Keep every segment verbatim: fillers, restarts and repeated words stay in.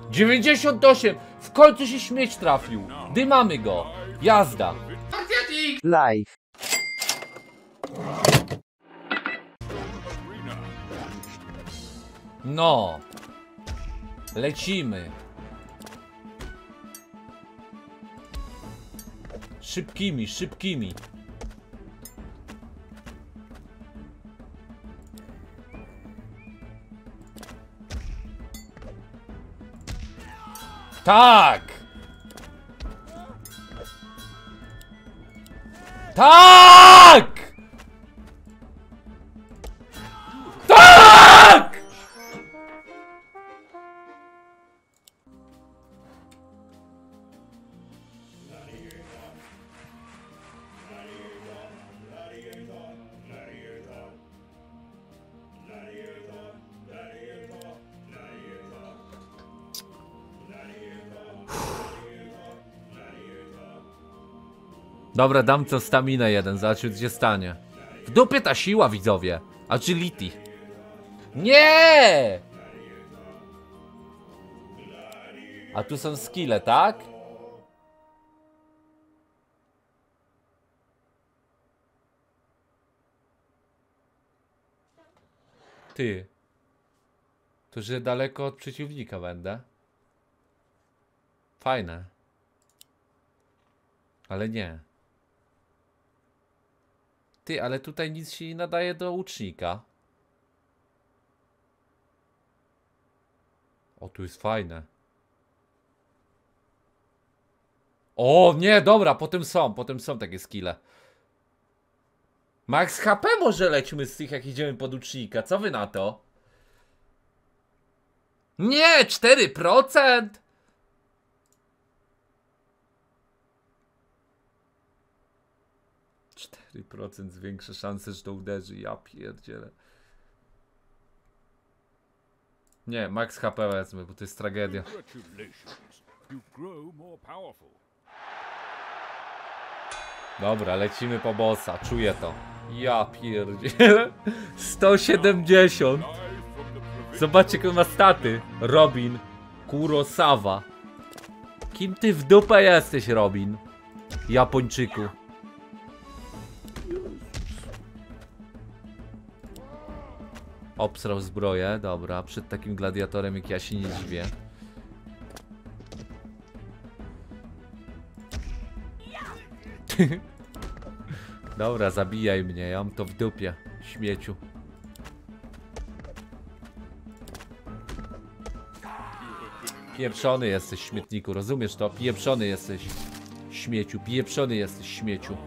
dziewięćdziesiąt osiem! W końcu się śmieć trafił! Dymamy go! Jazda! Live. No! Lecimy! Szybkimi, szybkimi! Tak! Tak! Tak! Dobra, dam co staminę jeden, zobaczymy co się stanie. W dupie ta siła, widzowie. Agility. Nie! A tu są skille, tak? Ty. To, że daleko od przeciwnika będę. Fajne. Ale nie. Ty, ale tutaj nic się nie nadaje do łucznika. O, tu jest fajne. O, nie, dobra, potem są, potem są takie skille. Max H P może lećmy z tych, jak idziemy pod łucznika. Co wy na to? Nie, cztery procent! cztery procent zwiększa szanse, że to uderzy. Ja pierdzielę. Nie, max H P wezmę, bo to jest tragedia. Dobra, lecimy po bossa. Czuję to. Ja pierdzielę. sto siedemdziesiąt. Zobaczcie, jakie ma staty. Robin Kurosawa. Kim ty w dupę jesteś, Robin? Japończyku. Obsrał zbroję, dobra, przed takim gladiatorem jak ja się nie dziwię. Dobra, zabijaj mnie, ja mam to w dupie, śmieciu. Pieprzony jesteś, śmietniku, rozumiesz to? Pieprzony jesteś, śmieciu, pieprzony jesteś, śmieciu.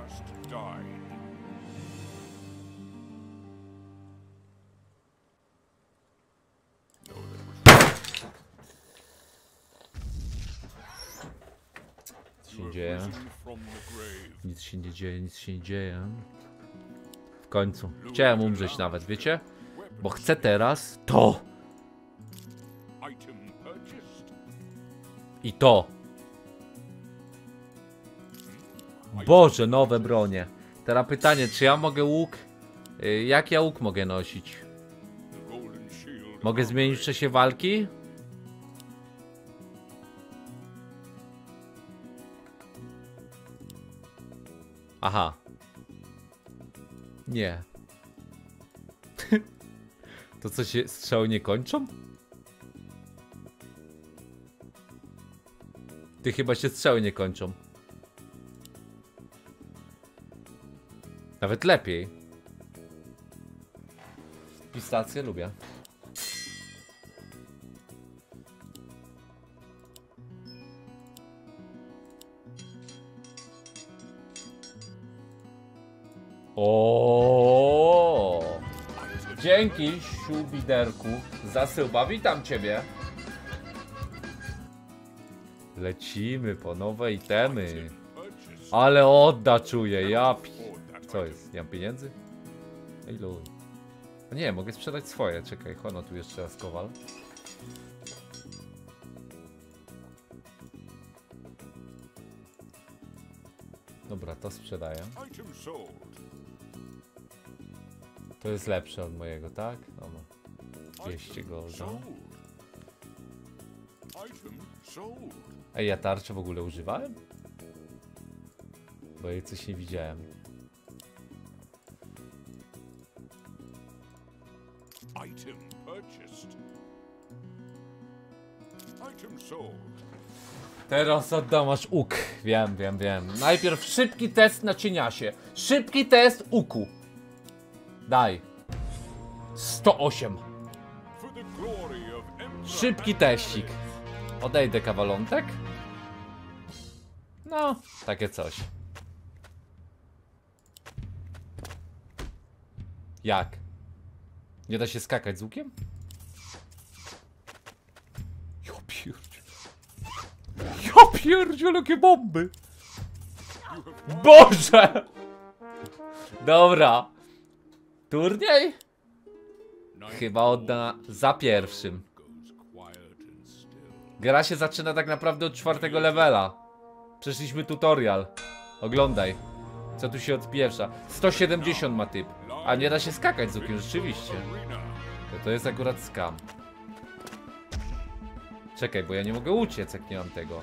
Dzieje. Nic się nie dzieje, nic się nie dzieje. W końcu. Chciałem umrzeć nawet, wiecie? Bo chcę teraz to. I to. Boże, nowe bronie. Teraz pytanie, czy ja mogę łuk? Jak ja łuk mogę nosić? Mogę zmienić w czasie walki? Aha. Nie. To co się strzały nie kończą? Ty chyba się strzały nie kończą. Nawet lepiej. Pistacje lubię. O! Dzięki, siubiderku, za suba. Witam ciebie. Lecimy po nowe itemy. Ale odda czuję, ja pi... Co jest? Nie mam pieniędzy? Ilu? Nie, mogę sprzedać swoje. Czekaj, hono tu jeszcze raz kowal. Dobra, to sprzedaję. To jest lepsze od mojego, tak? Dobra. dwieście golda. Ej, ja tarczę w ogóle używałem? Bo jej coś nie widziałem. Item purchased. Item sold. Teraz oddam aż łuk. Wiem, wiem, wiem. Najpierw szybki test na cieniasie. Szybki test łuku. Daj. sto osiem. For the glory of Emperor Szybki teścik. Odejdę kawalątek. No, takie coś. Jak? Nie da się skakać z łukiem? Ja pierdziu. Ja pierdziu, jakie bomby! Boże! Dobra. Turniej? Chyba odda za pierwszym. Gra się zaczyna tak naprawdę od czwartego levela. Przeszliśmy tutorial. Oglądaj. Co tu się odpieprza. sto siedemdziesiąt ma typ. A nie da się skakać z łukiem, rzeczywiście. To, to jest akurat skam. Czekaj, bo ja nie mogę uciec, jak nie mam tego.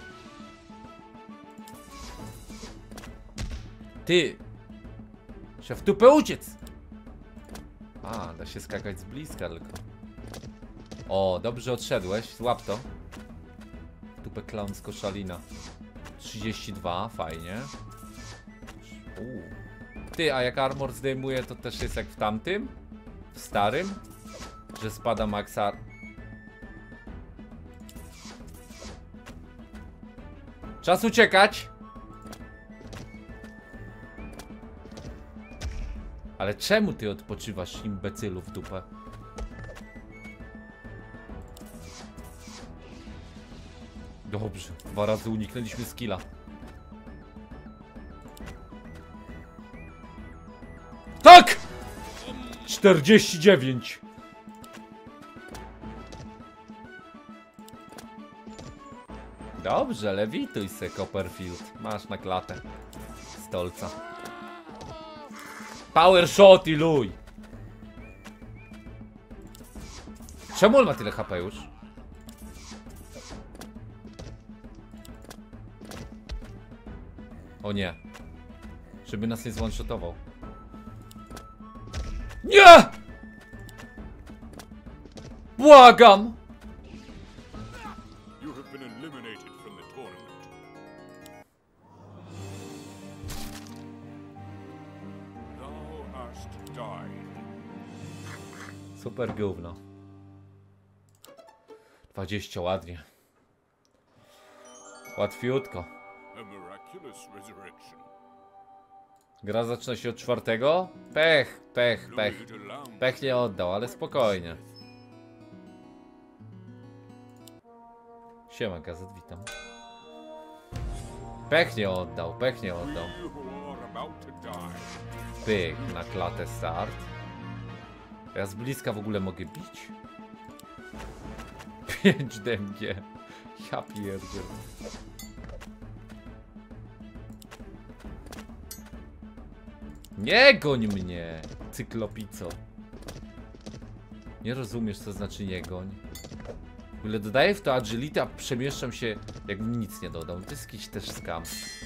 Ty! Trzeba w tupę uciec! A, da się skakać z bliska tylko. O, dobrze odszedłeś, złap to. W tupę klaunsko szalina. trzydzieści dwa, fajnie. Uuu. Ty, a jak armor zdejmuje, to też jest jak w tamtym? W starym? Że spada max ar... Czas uciekać! Ale czemu ty odpoczywasz, imbecylu, w dupę? Dobrze, dwa razy uniknęliśmy skilla. Tak! czterdzieści dziewięć. Dobrze, lewituj se, Copperfield. Masz na klatę stolca. Power shot i luj. Czemu on ma tyle H P już? O nie. Żeby nas nie zone-shotował. Nie! Błagam! You have been eliminated from the tournament. Thou hast died. Super gówno. dwadzieścia, ładnie. Łatwiutko. A miraculous resurrection. Gra zaczyna się od czwartego? Pech, pech, pech. Pech nie oddał, ale spokojnie. Siema, gazet, witam. Pech nie oddał, pech nie oddał. Pyk, na klatę start. Ja z bliska w ogóle mogę bić? pięć D M G. Ja pierdziel. Nie goń mnie, cyklopico. Nie rozumiesz, co znaczy nie goń. W ogóle dodaję w to agility, a przemieszczam się, jakbym nic nie dodał. To jest jakiś też skam.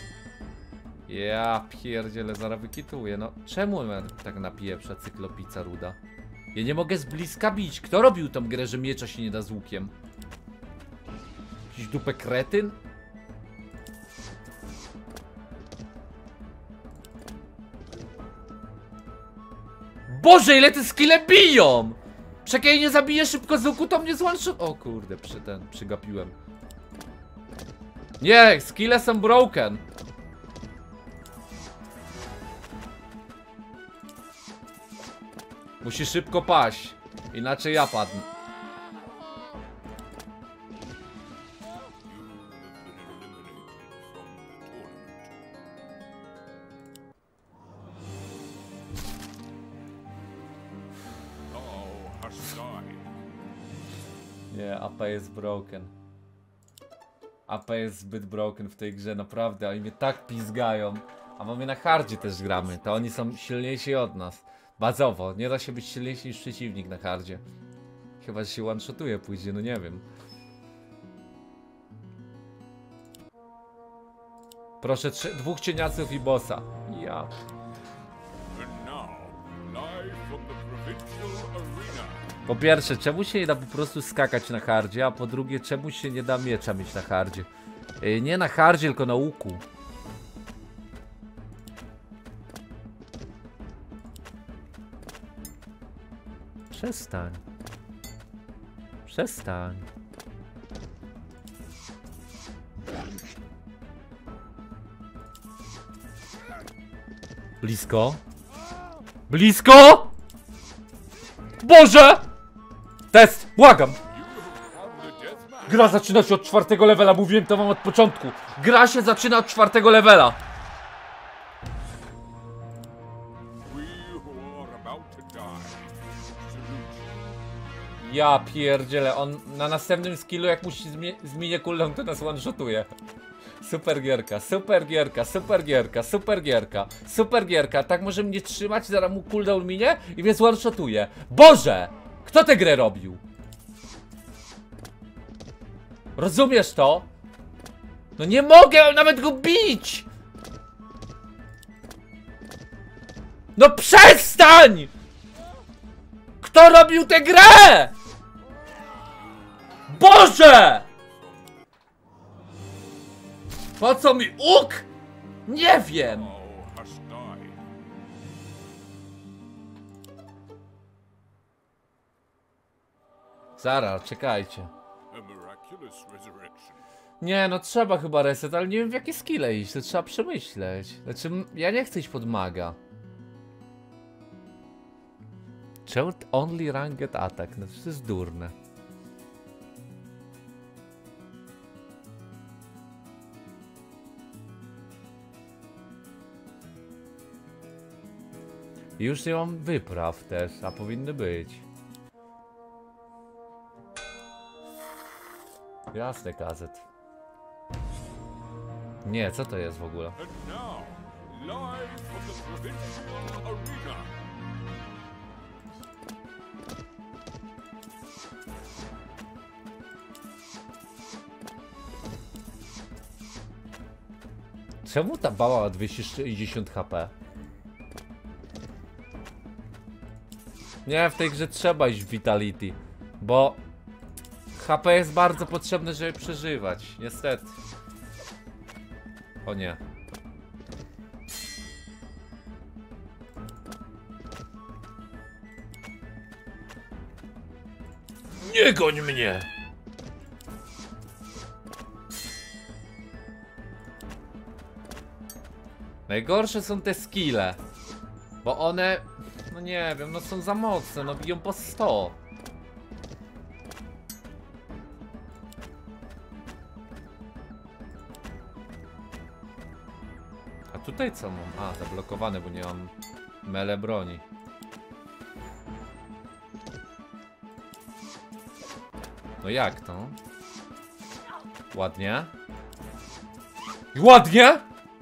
Ja pierdzielę, zaraz wykituję. No, czemu ja tak napieprza cyklopica ruda? Ja nie mogę z bliska bić. Kto robił tą grę, że miecza się nie da z łukiem? Jakiś dupę kretyn? Boże, ile te skille biją! Czekaj, nie zabiję szybko z łuku, to mnie złączy. O kurde, przy ten, przygapiłem. Nie, skille są broken. Musi szybko paść, inaczej ja padnę. Nie, A P jest broken. A P jest zbyt broken w tej grze, naprawdę. Oni mnie tak pizgają. A mamy na hardzie też gramy. To oni są silniejsi od nas. Bazowo. Nie da się być silniejszy niż przeciwnik na hardzie. Chyba, że się one-shotuje później, no nie wiem. Proszę, trzy, dwóch cieniasów i bossa. Ja. And now, live from the provincial arena. Po pierwsze, czemu się nie da po prostu skakać na hardzie, a po drugie, czemu się nie da miecza mieć na hardzie? Yy, nie na hardzie, tylko na łuku. Przestań. Przestań. Blisko. Blisko! Boże! Test! Błagam! Gra zaczyna się od czwartego levela, mówiłem to wam od początku. Gra się zaczyna od czwartego levela. Ja pierdzielę, on na następnym skillu jak musi zmienię cooldown, to nas one-shotuje. Super gierka, super gierka, super gierka, super gierka, super gierka. Tak może mnie trzymać, zaraz mu cooldown minie i mnie one-shotuje. Boże! Kto tę grę robił? Rozumiesz to? No nie mogę nawet go bić! No przestań! Kto robił tę grę? Boże! Po co mi łuk? Nie wiem! Thou hast died. Zaraz, czekajcie. A miraculous resurrection. Nie, no trzeba chyba reset, ale nie wiem w jakie skille iść, to trzeba przemyśleć. Znaczy, m- ja nie chcę iść pod maga. Short only ranked attack, no to jest durne. I już nie mam wypraw też, a powinny być. Jasne, kazet. Nie, co to jest w ogóle? And now, live from the provincial arena. Czemu ta bała ma dwieście sześćdziesiąt HP? Nie, w tej grze trzeba iść w Vitality, bo H P jest bardzo potrzebne, żeby przeżywać, niestety. O nie. Nie goń mnie! Najgorsze są te skille, bo one, no nie wiem, no są za mocne, no biją po sto. A tutaj co mam? A, zablokowane, bo nie mam mele broni. No jak to? Ładnie. Ładnie!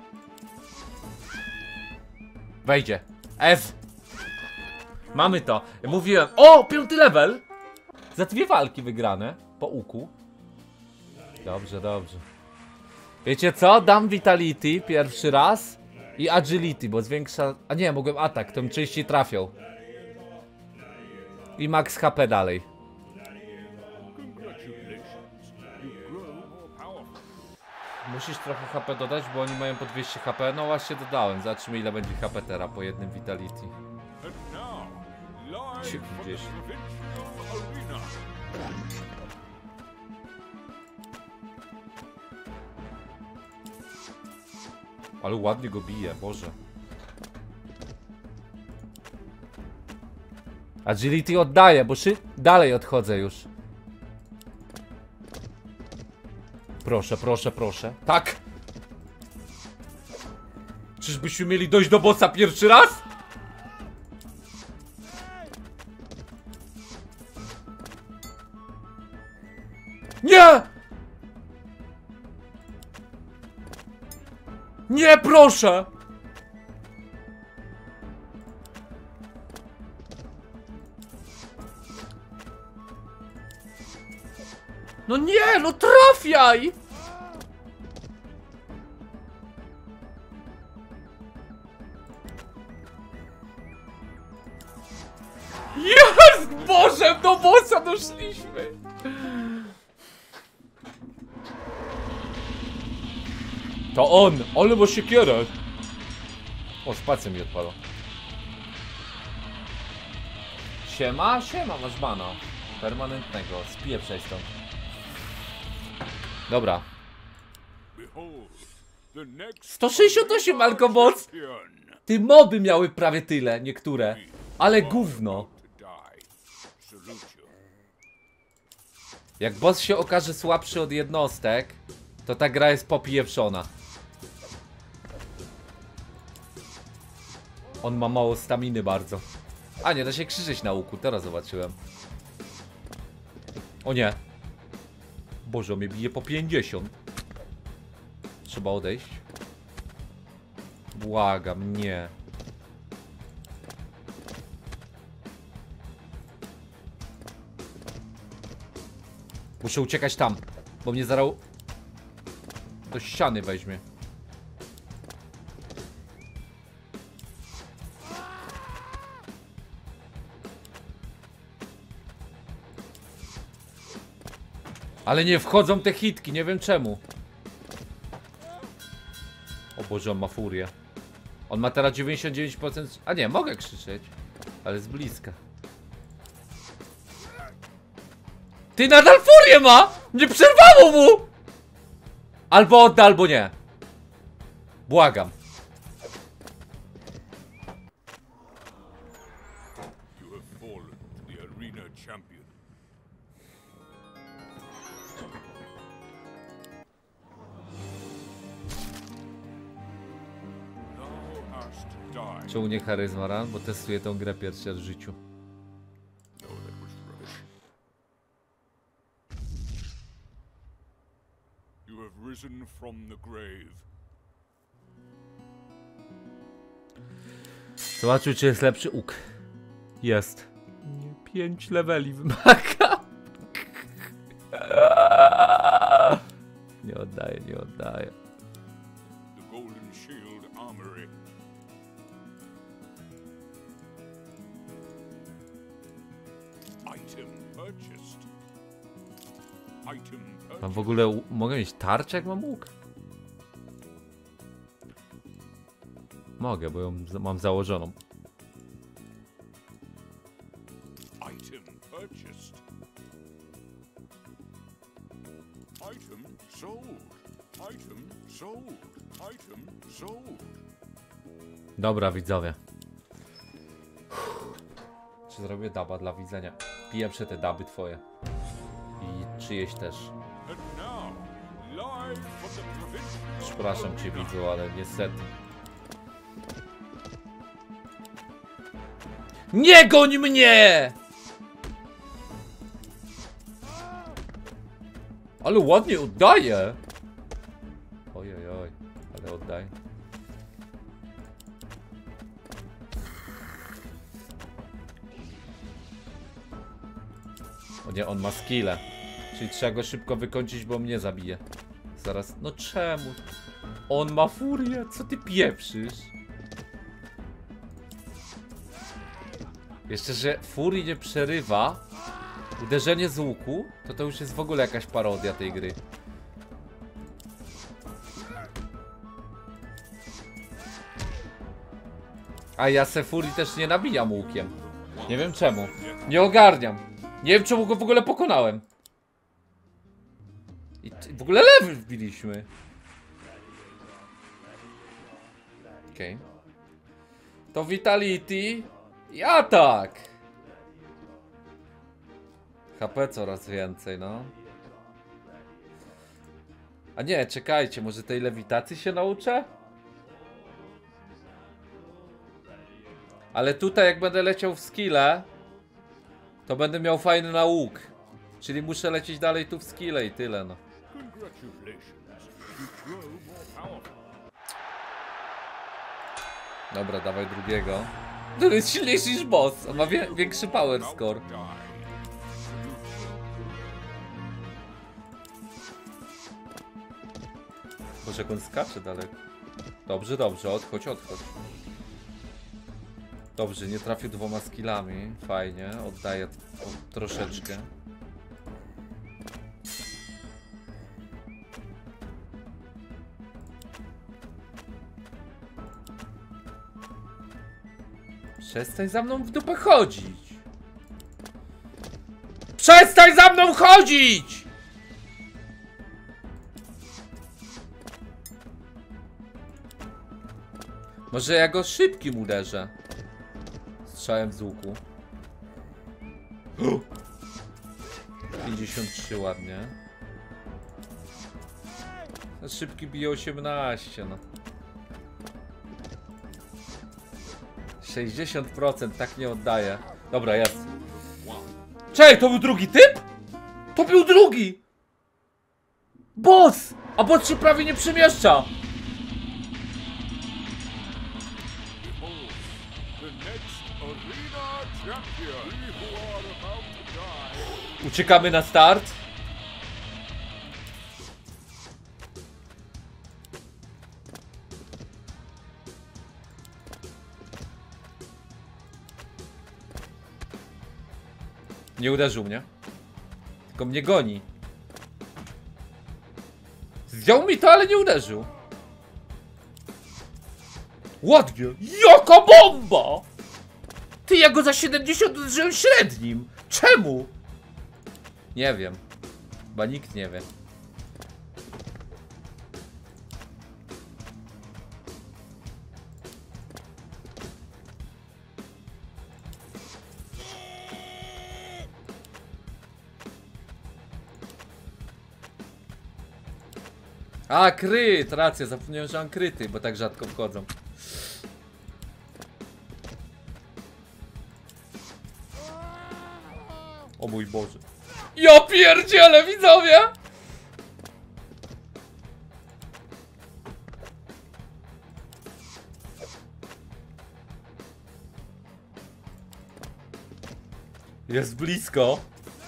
Wejdzie. F. Mamy to. Mówiłem. O! Piąty level! Za dwie walki wygrane. Po uku. Dobrze, dobrze. Wiecie co? Dam Vitality pierwszy raz. I Agility, bo zwiększa... A nie, mogłem atak, to mi częściej trafiał. I max H P dalej. Congratulations. You grow more powerful. Musisz trochę H P dodać, bo oni mają po dwieście H P. No właśnie dodałem. Zobaczymy ile będzie H P teraz po jednym Vitality. And now, live Cię from the gdzieś. provincial arena. Ale ładnie go bije, Boże. Agility oddaję, bo szy... dalej odchodzę już. Proszę, proszę, proszę. Tak! Czyżbyśmy mieli dojść do bossa pierwszy raz? Nie! Nie, proszę! No nie, no trafiaj! poszliśmy. To on, ale ma siekierę. O, spację mi odpadło. Siema, siema, masz bana. Permanentnego, spieprzaj stąd. Dobra. sto sześćdziesiąt osiem alkomoc! Ty moby miały prawie tyle, niektóre. Ale gówno. Jak boss się okaże słabszy od jednostek, to ta gra jest popijewszona. On ma mało staminy bardzo. A nie, da się krzyczeć na łuku, teraz zobaczyłem. O nie. Boże, on mnie bije po pięćdziesiąt. Trzeba odejść. Błagam, nie. Muszę uciekać tam, bo mnie zaraz do ściany weźmie. Ale nie wchodzą te hitki, nie wiem czemu. O Boże, on ma furię. On ma teraz dziewięćdziesiąt dziewięć procent. A nie, mogę krzyczeć, ale z bliska. Ty nadal furię ma! Nie przerwało mu! Albo odda, albo nie. Błagam. Czemu nie charyzma ran? Bo testuję tą grę pierwszy raz w życiu. Zobaczył, czy jest lepszy łuk. Jest. Nie, pięć leveli wymaga. Nie oddaję, nie oddaję. Mam w ogóle... Mogę mieć tarczę, jak mam łuk? Mogę, bo ją mam założoną. Dobra, widzowie. Czy zrobię daba dla widzenia? Pieprzę te daby twoje. I czyjeś też. Przepraszam cię, widzu, ale niestety. Nie goń mnie! Ale ładnie oddaje. Ojej, oj, ale oddaj. O nie, on ma skille. Czyli trzeba go szybko wykończyć, bo mnie zabije. Zaraz, no czemu? On ma furię, co ty pieprzysz? Jeszcze, że furii nie przerywa uderzenie z łuku, to to już jest w ogóle jakaś parodia tej gry. A ja se furii też nie nabijam łukiem. Nie wiem czemu. Nie ogarniam. Nie wiem czemu go w ogóle pokonałem. I w ogóle lewy wbiliśmy. Okej. Okay. To Vitality i atak. H P coraz więcej, no. A nie, czekajcie, może tej lewitacji się nauczę? Ale tutaj jak będę leciał w skille, to będę miał fajny na łuk. Czyli muszę lecieć dalej tu w skille i tyle, no. Dobra, dawaj drugiego. To jest silniejszy niż boss, on ma wie większy power score. Boże, jak on skacze daleko. Dobrze, dobrze, odchodź, odchodź. Dobrze, nie trafił dwoma skillami. Fajnie, oddaję troszeczkę. Przestań za mną w dupę chodzić. Przestań za mną chodzić! Może ja go szybkim uderzę. Strzałem z łuku. pięćdziesiąt trzy ładnie. No, szybki bije osiemnaście, no. sześćdziesiąt procent, tak nie oddaje. Dobra, jest. Czekaj, to był drugi typ? To był drugi! Boss! A boss się prawie nie przemieszcza. Uciekamy na start. Nie uderzył mnie. Tylko mnie goni. Zdjął mi to, ale nie uderzył. Ładnie. Jaka bomba! Ty, ja go za siedemdziesiąt uderzyłem średnim. Czemu? Nie wiem. Chyba nikt nie wie. A, kryt, racja, zapomniałem, że mam kryty, bo tak rzadko wchodzą. O mój Boże. Ja pierdzielę, widzowie! Jest blisko.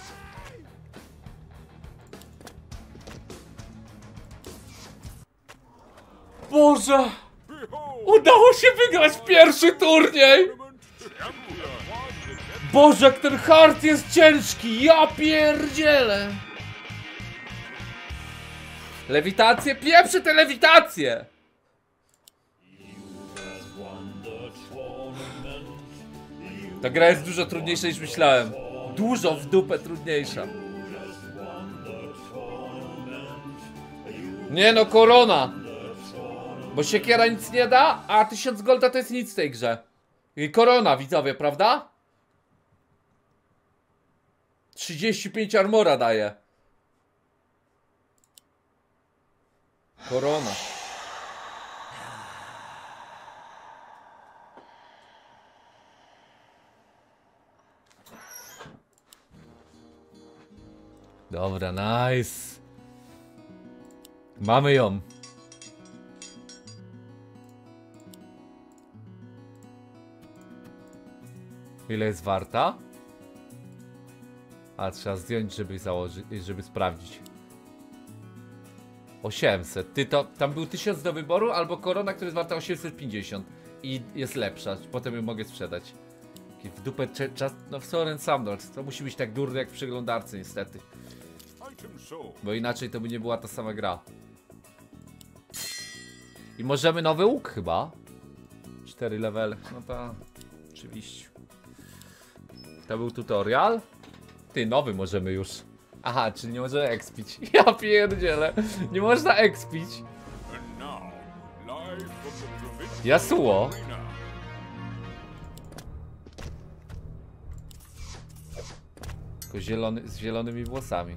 Boże! Udało się wygrać pierwszy turniej! Boże, jak ten hard jest ciężki! Ja pierdzielę! Lewitacje? Pieprzę te lewitacje! Ta gra jest dużo trudniejsza niż myślałem. Dużo w dupę trudniejsza. Nie no, korona! Bo siekiera nic nie da, a tysiąc golda to jest nic w tej grze. I korona, widzowie, prawda? trzydzieści pięć armora daje. Korona. Dobra, nice. Mamy ją. Ile jest warta? A trzeba zdjąć, żeby założyć, żeby sprawdzić. osiemset. Ty to, tam był tysiąc do wyboru, albo korona, która jest warta osiemset pięćdziesiąt. I jest lepsza, potem ją mogę sprzedać. W dupę czas, no w Soren Sandals. To musi być tak durny jak w przeglądarce niestety. Bo inaczej to by nie była ta sama gra. I możemy nowy łuk chyba. cztery levely. No to oczywiście. To był tutorial. Ty, nowy możemy już. Aha, czyli nie możemy expić. Ja pierdzielę. Nie można expić. Yasuo. Tylko zielony, z zielonymi włosami.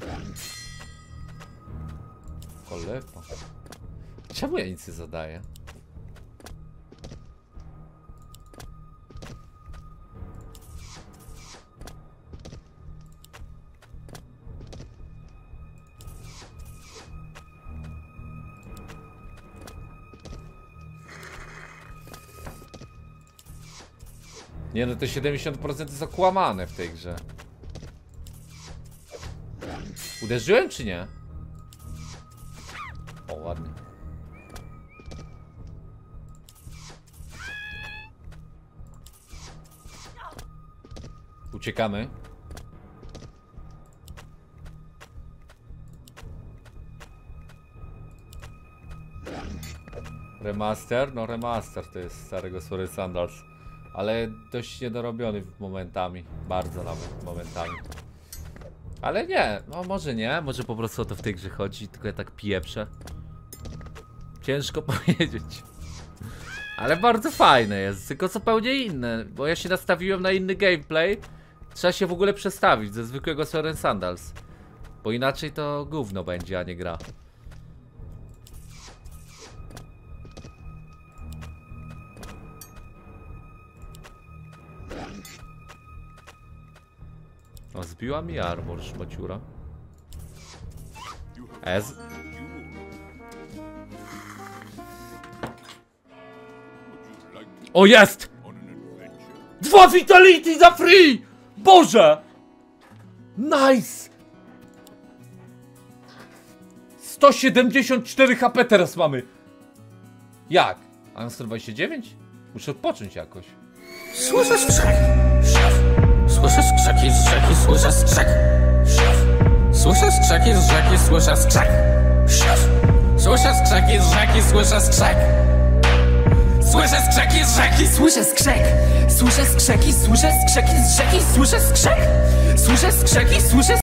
Kolepa. Czemu ja nic nie zadaję? Nie no, to siedemdziesiąt procent jest okłamane w tej grze. Uderzyłem czy nie? O, ładnie. Uciekamy. Remaster? No remaster to jest starego Soren Sandals. Ale dość niedorobiony momentami. Bardzo nawet momentami. Ale nie, no może nie, może po prostu o to w tej grze chodzi, tylko ja tak pieprzę. Ciężko powiedzieć. Ale bardzo fajne jest, tylko zupełnie inne, bo ja się nastawiłem na inny gameplay. Trzeba się w ogóle przestawić ze zwykłego Soren Sandals. Bo inaczej to gówno będzie, a nie gra. O, zbiła mi armor, szmaciura. Ez. O, jest! Dwa Vitality za free! Boże! Nice! sto siedemdziesiąt cztery H P teraz mamy. Jak? A na sto dwadzieścia dziewięć? Muszę odpocząć jakoś. Słyszę skrzek. Słyszę skrzeki z rzeki, słyszę skrzek. Słyszę skrzeki z rzeki, słyszę skrzek. Słyszę skrzeki z rzeki, słyszę skrzek. Słyszę skrzeki z rzeki, słyszę skrzek. Słyszę skrzeki, słyszę skrzeki z rzeki, słyszę skrzek. Słyszę skrzeki, słyszę